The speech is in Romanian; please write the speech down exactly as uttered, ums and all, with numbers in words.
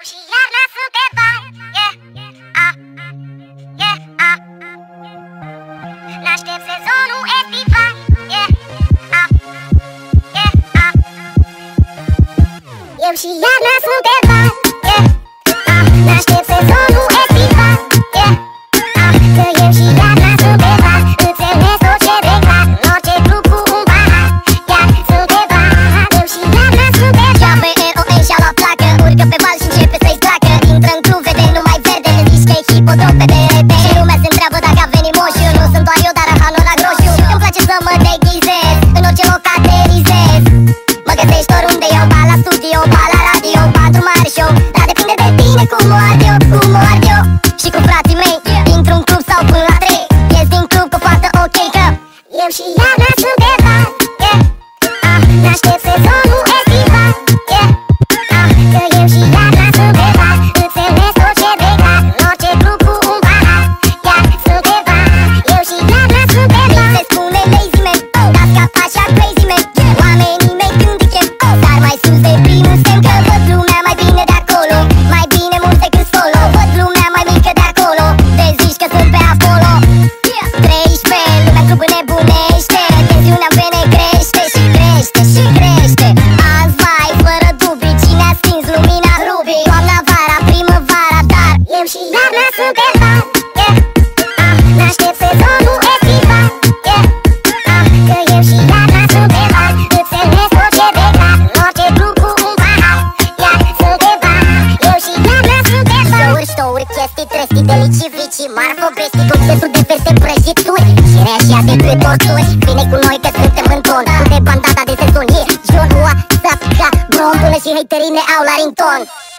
Și iarna sunt pe bani, yeah, ah, yeah, ah. N-aștept sezonul estival, yeah, ah, yeah, ah. Eu și iarna sunt pe bani, yeah, ah. N-aștept sezonul estival, yeah, ah. Că eu și iarna sunt pe bani. Înțeles tot ce declar, în orice club cu un pahat, chiar sunt pe bani. Eu și iarna sunt pe bani. J B R O N și-a luat placă, urcă pe val și începe să-i placă. Intră în club, vede numai verde, zici că e hipodrom pe D R T. Și lumea se întreabă dacă a venit moșiu. Nu sunt doar eu, dar hanul la groșiu. Îmi place să mă deghizez, în orice loc aterizez. Mă găsești oriunde eu, ba la studio, ba la radio, ba într-un mare show. Dar depinde de tine cum o ard eu, cum o ard eu. Și cu frații mei, intru în club sau până la trei. Ies din club cu poartă ok că eu și iarna sunt pe bani, yeah, ah. N-aștept sezonul estival, yeah, ah. Că eu și iarna sunt pe bani. Înțeles tot ce declar, în orice club cu un pahat, chiar sunt pe bani. Eu și iarna sunt pe mi bani. se spune lazy man, oh, dar scap așa crazy man. Oamenii mei când îi chem, oh, dar mai sus de primul semn. Că văd lumea mai bine de acolo, mai bine mult decât solo. Văd lumea mai mică de acolo, te zici că sunt pe Apollo. Treisprezece, lumea în club înnebunește, tensiunea în vene crește și crește și crește. Azi vai, fără dubii, cine a stins lumina rubii? Toamna, vara, primăvara, dar Eu și iarna sunt pe bani, yeah, ah. N-aștept sezonul estival, yeah, ah. Că eu și iarna sunt pe bani. Înțeles tot ce declar, în orice club cu un pahat, iar sunt pe bani. Eu și iarna sunt pe bani. show-uri, show-uri, chestii, trestii, delicii, vicii, marfă, bestii, conceptul de feste, prăjituri și reașia de cât torturi. Vine cu noi că suntem în ton, cu de bandada de sezon, yeah, John, WhatsApp, ca Brom, până și haterii ne au la rington.